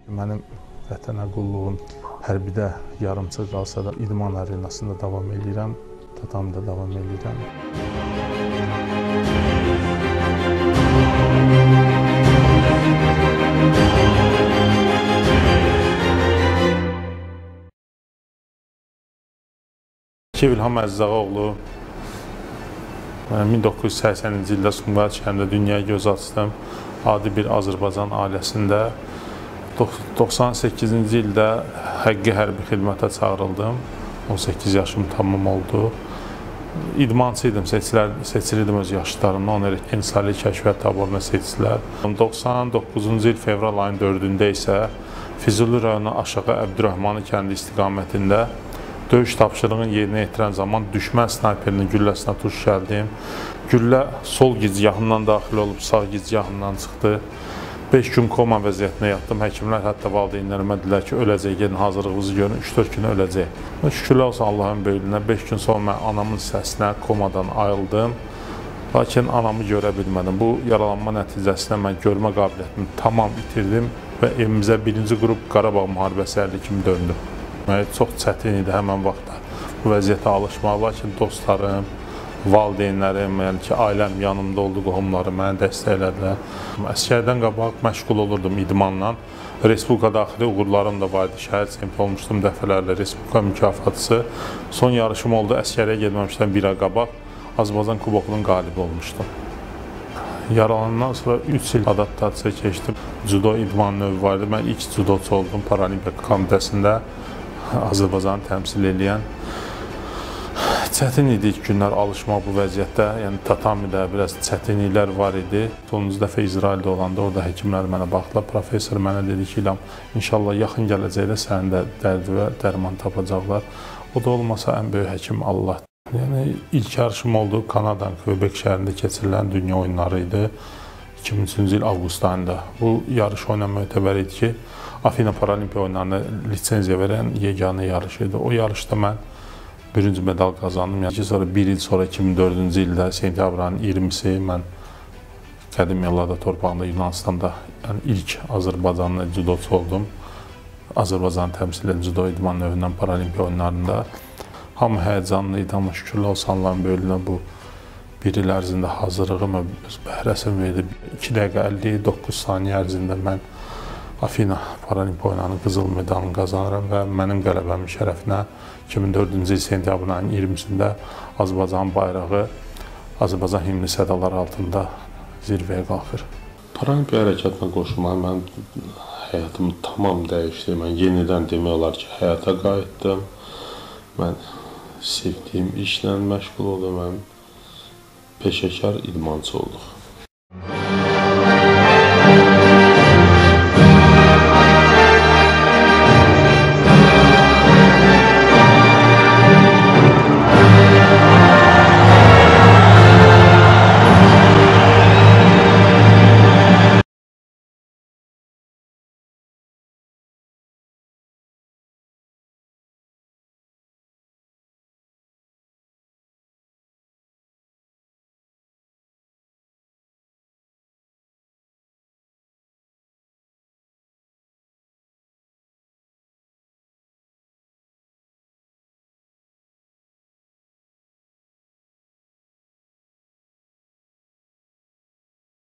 Mənim vətənə qulluğum hərbidə yarımçıq qalsa da idman arenasında davam edirəm, tatamda davam edirəm. İlham Əzzağoğlu 1980-ci ildə Sumqayıt şəhərində dünyaya göz açdım. Adi bir Azərbaycan ailəsində 98-ci ildə həqqi hərbi xidmətə çağırıldım. 18 yaşım tamam oldu. İdmançı idim, seçilirdim öz yaşlarımda. Onu İnsali Kəşfiyyat taboruna seçdilər. 99-cu il fevral ayının 4-də isə Füzuli rayonu Aşağı Əbdürrəhmanı kəndi istiqamətində döyüş tapşırığını yerinə yetirən zaman düşmən snayperinin gülləsinə tuş gəldim. Güllə sol gicgahından daxil olub, sağ gicgahından çıxdı. 5 gün koma vəziyyətinə yatdım. Həkimlər hətta valideynlərimə dedilər ki, öləcək, gedin hazırlığınızı görün, 3-4 gün öləcək. Şükürlər olsun Allahın böyüklüyünə, 5 gün sonra mən anamın səsinə komadan ayıldım. Lakin anamı görə bilmədim. Bu yaralanma nəticəsində mən görmə qabiliyyətimi tamam itirdim və evimizə 1-ci qrup Qarabağ müharibəsi ərli kimi döndüm. Çox çətin idi həmən vaxtda bu vəziyyətə alışmaq, lakin dostlarım, valideynlərim, yəni ki, ailəm yanımda oldu, qohumlarım məni dəstəklədilər. Əsgərdən qabaq məşğul olurdum idmanla. Respublika daxili uğurlarım da vardı, şəhər çempion olmuşdum dəfələrlə, Respublika mükafatçısı. Son yarışım oldu, əskəriyə getməmişdən bir ay qabaq Azərbaycan kubokunun qalibi olmuşdum. Yaralanandan sonra 3 il adaptasiya keçdim. Judo idman növü vardı, mən ilk judoçu oldum Paralimpiya komitəsində. Azərbaycanı təmsil edən. Çətin idi ilk günlər alışmaq bu vəziyyətdə, yəni tatamidə biraz çətinliklər var idi. Sonuncu dəfə İsraildə olanda orada həkimlər mənə baxdılar, professor mənə dedi ki, İlham, inşallah yaxın gələcəkdə sənin də dərdi və dərman tapacaqlar. O da olmasa ən böyük həkim Allahdır. Yəni ilk yarışım oldu Kanadanın Quebec şəhərində keçirilən dünya oyunları idi. 2003-cü il avqust ayında. Bu yarış oyundan mötəbər idi ki, Afina Paralimpiya oyunlarına lisenziya verən yeganə yarış idi. O yarışda mən birinci medal qazandım. Yəni, sonra bir il sonra 2004-cü ildə sentyabrın 20-si mən Qədim Yollarda torpağında Yunanistanda ilk Azərbaycanlı judoçu oldum. Azərbaycanı təmsil edən judo idman növündən Paralimpiya oyunlarında. Hamı həyəcanlı idi, amma şükürlər olsun Allahın böyüklüyünə bu bir il ərzində hazırlığımı bəhrəsini verdi. 2 dəqiqə 59 saniyə ərzində mən Afina Paralimpiya oyunlarının qızıl medalını qazanıram və mənim qələbəmin şərəfinə 2004-cü il sentyabrın ayının 20-sində Azərbaycan bayrağı Azərbaycan himni sədaları altında zirvəyə qalxır. Paralimpiya hərəkatına qoşulmaq mənim həyatımı tamam dəyişdi. Mən yenidən demək olar ki, həyata qayıtdım. Mən sevdiyim işlə məşğul oldum. Mən peşəkar idmançı olduq.